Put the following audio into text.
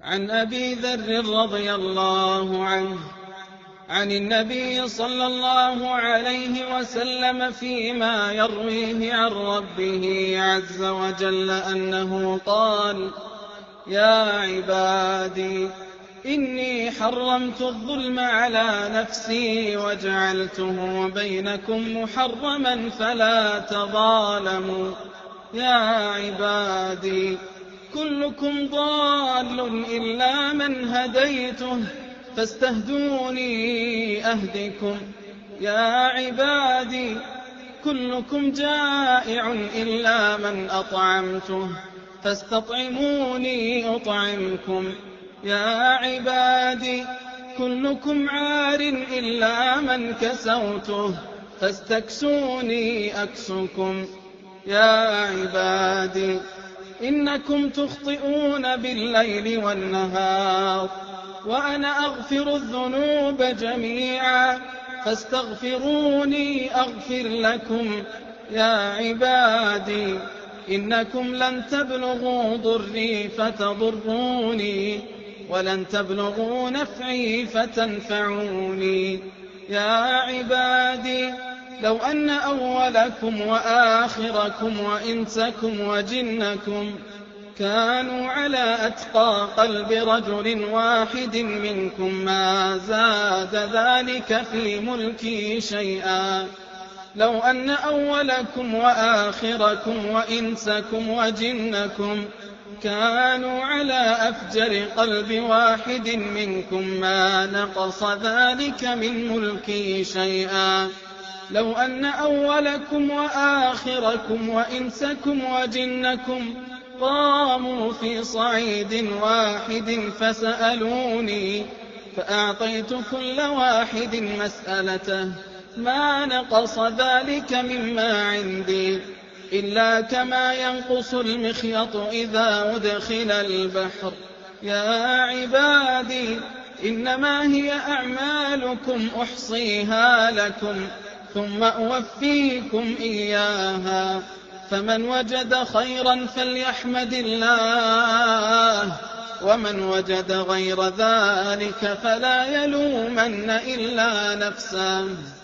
عن أبي ذر رضي الله عنه عن النبي صلى الله عليه وسلم فيما يرويه عن ربه عز وجل أنه قال: يا عبادي إني حرمت الظلم على نفسي وجعلته بينكم محرما فلا تظالموا. يا عبادي كلكم ضال إلا من هديته فاستهدوني أهدكم. يا عبادي كلكم جائع إلا من أطعمته فاستطعموني أطعمكم. يا عبادي كلكم عار إلا من كسوته فاستكسوني أكسكم. يا عبادي إنكم تخطئون بالليل والنهار وأنا أغفر الذنوب جميعا فاستغفروني أغفر لكم. يا عبادي إنكم لن تبلغوا ضري فتضروني ولن تبلغوا نفعي فتنفعوني. يا عبادي لو أن أولكم وآخركم وإنسكم وجنكم كانوا على أتقى قلب رجل واحد منكم ما زاد ذلك في ملكي شيئا. لو أن أولكم وآخركم وإنسكم وجنكم كانوا على أفجر قلب واحد منكم ما نقص ذلك من ملكي شيئا. لو أن أولكم وآخركم وإنسكم وجنكم قاموا في صعيد واحد فسألوني فأعطيت كل واحد مسألته ما نقص ذلك مما عندي إلا كما ينقص المخيط إذا أدخل البحر. يا عبادي إنما هي أعمالكم أحصيها لكم ثم أوفيكم إياها. فمن وجد خيرا فليحمد الله ومن وجد غير ذلك فلا يلومن إلا نفسه.